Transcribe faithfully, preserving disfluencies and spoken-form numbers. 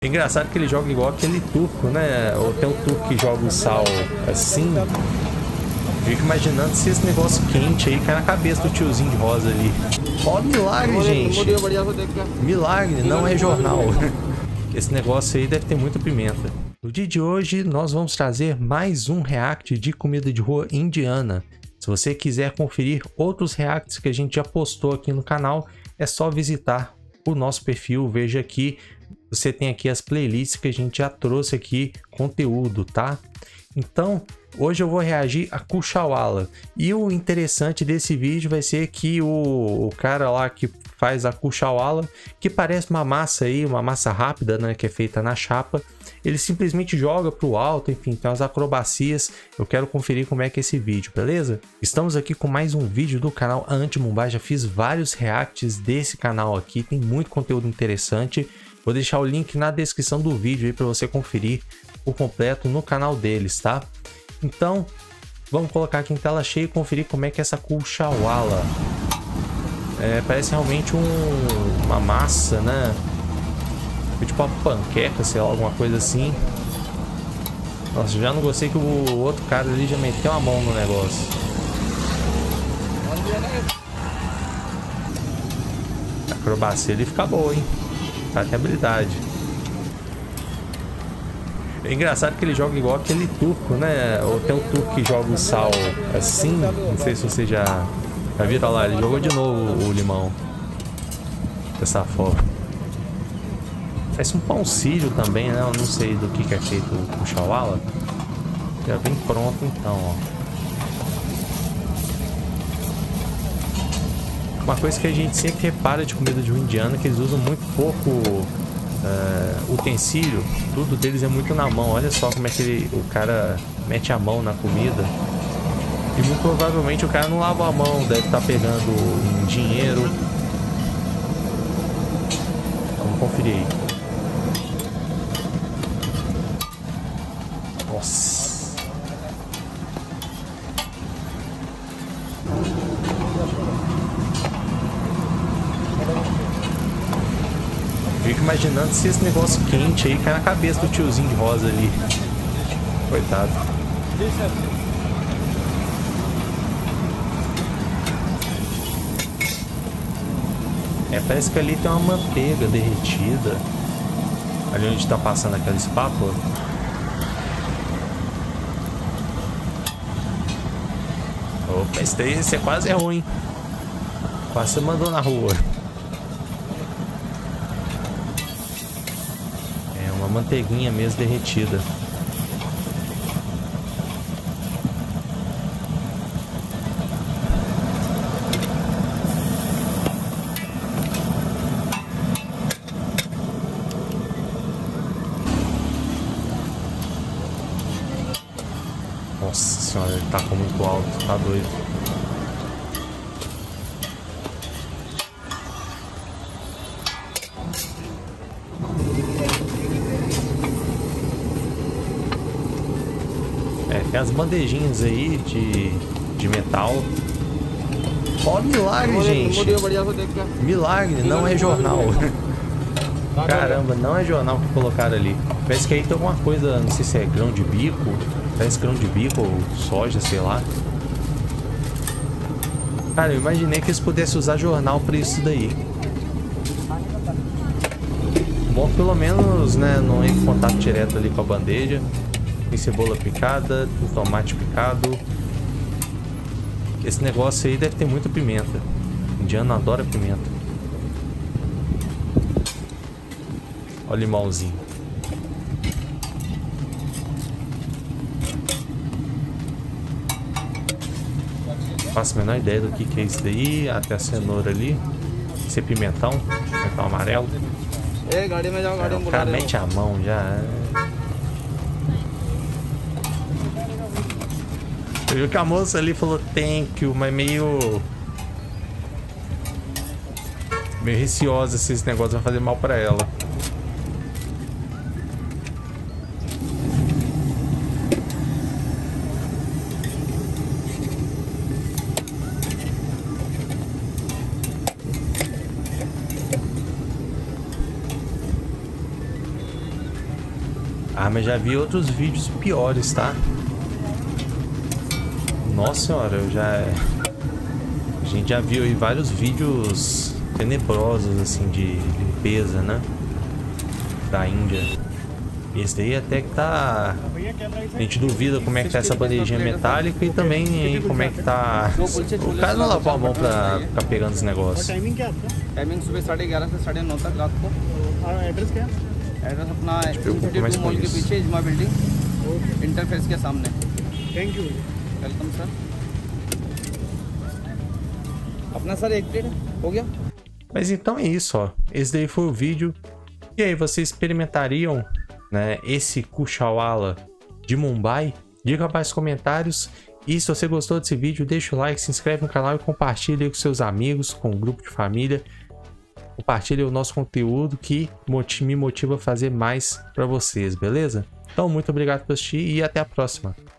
É engraçado que ele joga igual aquele turco, né? Ou tem o turco que joga o sal assim. Fico imaginando se esse negócio quente aí cai na cabeça do tiozinho de rosa ali. Ó, milagre, gente. Milagre, não é jornal. Esse negócio aí deve ter muita pimenta. No dia de hoje, nós vamos trazer mais um react de comida de rua indiana. Se você quiser conferir outros reacts que a gente já postou aqui no canal, é só visitar o nosso perfil. Veja aqui, você tem aqui as playlists que a gente já trouxe aqui conteúdo, tá? Então, hoje eu vou reagir a Kuchhawala. E o interessante desse vídeo vai ser que o, o cara lá que faz a Kuchhawala, que parece uma massa aí, uma massa rápida, né, que é feita na chapa, ele simplesmente joga para o alto, enfim, tem umas acrobacias. Eu quero conferir como é que é esse vídeo, beleza? Estamos aqui com mais um vídeo do canal Anti-Mumbai. Já fiz vários reacts desse canal aqui, tem muito conteúdo interessante. Vou deixar o link na descrição do vídeo aí para você conferir o completo no canal deles, tá? Então, vamos colocar aqui em tela cheia e conferir como é que é essa Kuchhawala. É, parece realmente um, uma massa, né? Tipo uma panqueca, sei lá, alguma coisa assim. Nossa, já não gostei que o outro cara ali já meteu a mão no negócio. A acrobacia ali fica boa, hein? Tá até habilidade. É engraçado que ele joga igual aquele turco, né? Ou tem o turco que joga o sal assim. Não sei se você já, já viu. Olha lá, ele jogou de novo o limão dessa forma. Parece um pão sírio também, né? Eu não sei do que, que é feito o Kuchhawala. Já vem pronto então, ó. Uma coisa que a gente sempre repara de comida de rua indiana é que eles usam muito pouco uh, utensílio. Tudo deles é muito na mão. Olha só como é que ele, o cara mete a mão na comida. E muito provavelmente o cara não lava a mão. Deve estar pegando um dinheiro. Vamos conferir aí. Nossa. Fico imaginando se esse negócio quente aí cai na cabeça do tiozinho de rosa ali. Coitado. É, parece que ali tem uma manteiga derretida. Ali onde tá passando aquela espátula. Opa, esse daí esse é quase é ruim. Quase você mandou na rua. É uma manteiguinha mesmo derretida. Nossa senhora, ele tá com muito alto, tá doido. É, tem as bandejinhas aí de, de metal. Ó, milagre, gente. Milagre, não é jornal. Caramba, não é jornal que colocaram ali. Parece que aí tem alguma coisa, não sei se é grão de bico. Parece grão de bico ou soja, sei lá. Cara, eu imaginei que eles pudessem usar jornal pra isso daí. Bom, pelo menos, né, não entra em contato direto ali com a bandeja. Tem cebola picada, tem tomate picado. Esse negócio aí deve ter muita pimenta. O indiano adora pimenta. Olha o limãozinho. Faço a menor ideia do que, que é isso daí. Até a cenoura ali. Esse é pimentão. Pimentão amarelo. É, o cara mete a mão já. Eu vi que a moça ali falou thank you, mas meio... Meio receosa se esse negócio vai fazer mal pra ela. Ah, mas já vi outros vídeos piores, tá? Nossa senhora, eu já... A gente já viu aí vários vídeos tenebrosos, assim, de limpeza, né? Da Índia. Esse daí até que tá... A gente duvida como é que tá essa bandejinha metálica e também aí como é que tá... O cara não lavou a mão pra ficar pegando os negócios. Timing क्या आपका? टाइमिंग सुबह साढ़े ग्यारह से साढ़े नौ तक रात को। और एड्रेस क्या है? एड्रेस अपना इंस्टीट्यूट मॉल के पीछे इजमा बिल्डिंग इंटरफेस के सामने। Thank you. Welcome sir. अपना सर एक प्लेट हो गया? Mas então é isso, ó. Esse daí foi o vídeo. E aí, vocês experimentariam, né, esse Kuchawala de Mumbai? Diga para os comentários. E se você gostou desse vídeo, deixa o like, se inscreve no canal e compartilha com seus amigos, com o grupo de família. Compartilha o nosso conteúdo que me motiva a fazer mais para vocês, beleza? Então, muito obrigado por assistir e até a próxima.